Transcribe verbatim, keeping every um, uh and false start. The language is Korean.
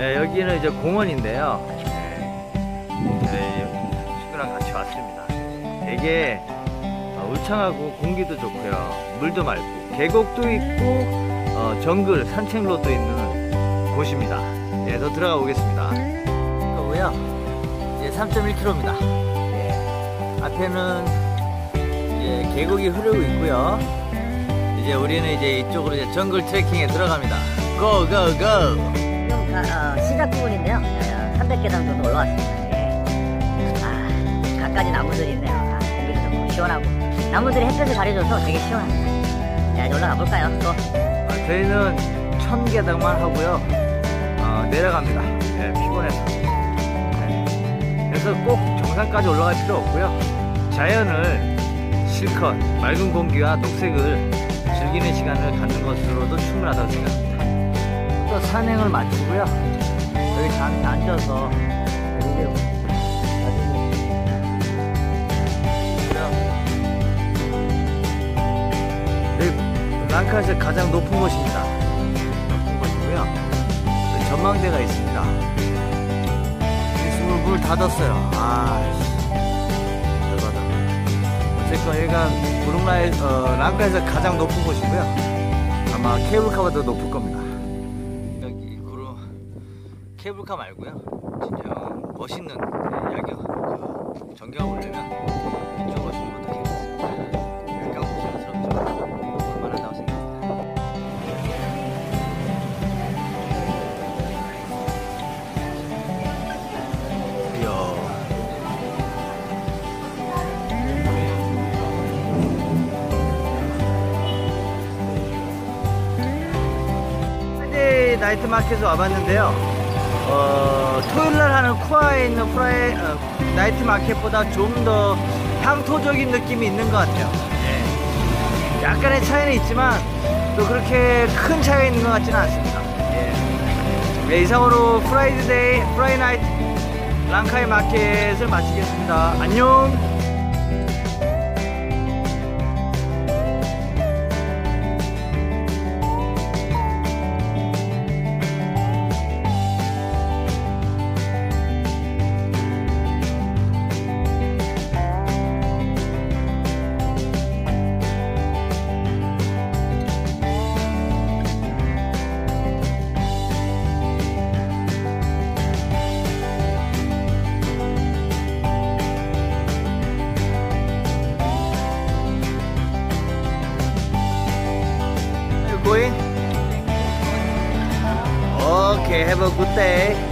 네, 여기는 이제 공원인데요. 네, 친구랑 같이 왔습니다. 되게 울창하고 공기도 좋고요. 물도 맑고 계곡도 있고 어, 정글 산책로도 있는 곳입니다. 예, 더 들어가 보겠습니다. 그거고요. 이제 삼 점 일 킬로미터입니다. 예, 앞에는 이제 계곡이 흐르고 있고요. 이제 우리는 이제 이쪽으로 이제 정글 트레킹에 들어갑니다. 고! 고! 고! 지금 가, 어, 시작 부분인데요. 삼백 계단 정도 올라왔습니다. 예. 아, 갖가지 나무들이 있네요. 아, 공기도 좋고 시원하고 나무들이 햇볕을 가려줘서 되게 시원합니다. 자, 이제 올라가 볼까요? 또 아, 저희는 천 계단만 하고요. 어, 내려갑니다. 네, 피곤해서. 네. 그래서 꼭 정상까지 올라갈 필요 없고요. 자연을 실컷 맑은 공기와 녹색을 즐기는 시간을 갖는 것으로도 충분하다고 생각합니다. 또 산행을 마치고요. 여기 잠시 앉아서 여기 랑카에서 가장 높은 곳입니다. 높은 곳이고요. 여기 전망대가 있습니다. 지금 물 닫았어요. 아, 열받아. 어쨌건 여기가 부릉라에 어, 랑카에서 가장 높은 곳이고요. 아마 케이블카보다 높을 겁니다. 여기 구름 케이블카 말고요. 진짜 멋있는 야경 그 전경을 올리면 이쪽 오시는 분들 약간 부담스럽지만 볼만하다고 생각합니다. 이야. 나이트 마켓에 와봤는데요. 어, 토요일날 하는 쿠아에 있는 프라이, 어, 나이트 마켓보다 좀 더 향토적인 느낌이 있는 것 같아요. 예. 약간의 차이는 있지만 또 그렇게 큰 차이가 있는 것 같지는 않습니다. 예. 네, 이상으로 프라이데이, 프라이 나이트 랑카이 마켓을 마치겠습니다. 안녕! Going? Okay, have a good day.